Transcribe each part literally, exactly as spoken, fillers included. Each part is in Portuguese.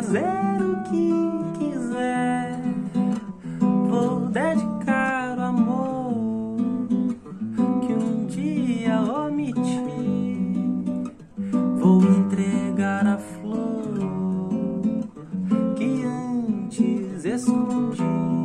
dizer o que quiser, vou dedicar o amor que um dia omiti, vou entregar a flor que antes escondi.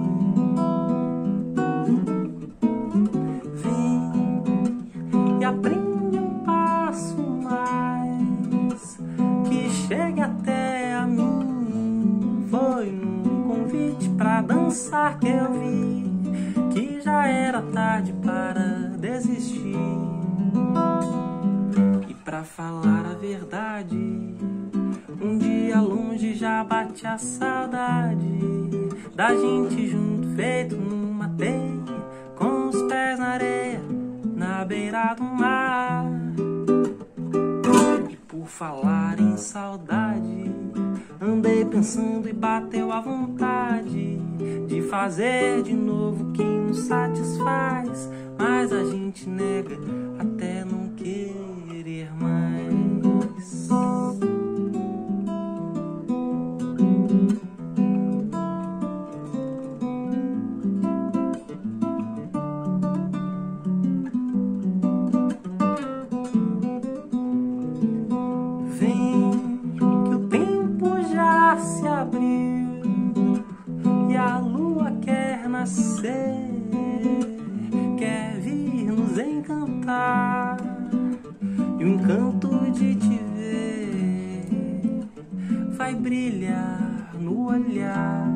Vem e aprende um passo mais, que chegue até a mim. Foi num convite pra dançar que eu vi que já era tarde para desistir. E pra falar a verdade, um dia longe já bate a saudade da gente junto, feito numa teia, com os pés na areia, na beira do mar. E por falar em saudade, andei pensando e bateu a vontade de fazer de novo o que nos satisfaz, mas a gente nega até não querer mais. Se abriu e a lua quer nascer, quer vir nos encantar, e o encanto de te ver vai brilhar no olhar.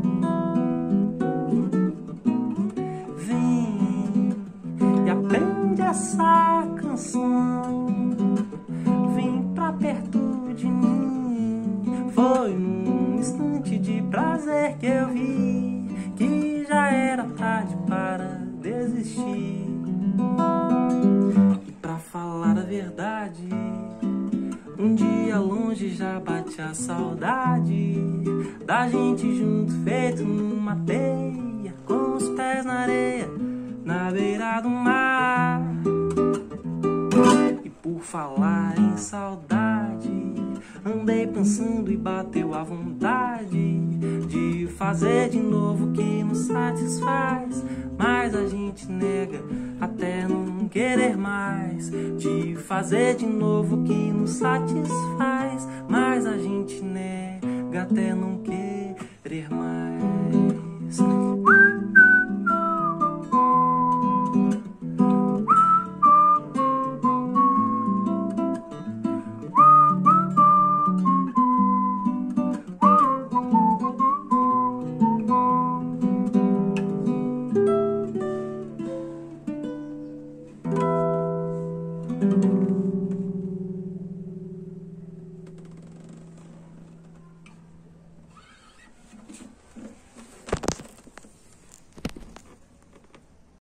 Vem e aprende essa canção, vem pra perto de mim. Foi num instante de prazer que eu vi que já era tarde para desistir. E pra falar a verdade, um dia longe já bate a saudade da gente junto, feito numa teia, com os pés na areia, na beira do mar. E por falar em saudade, andei pensando e bateu a vontade de fazer de novo o que nos satisfaz, mas a gente nega até não querer mais. De fazer de novo o que nos satisfaz, mas a gente nega até não querer mais.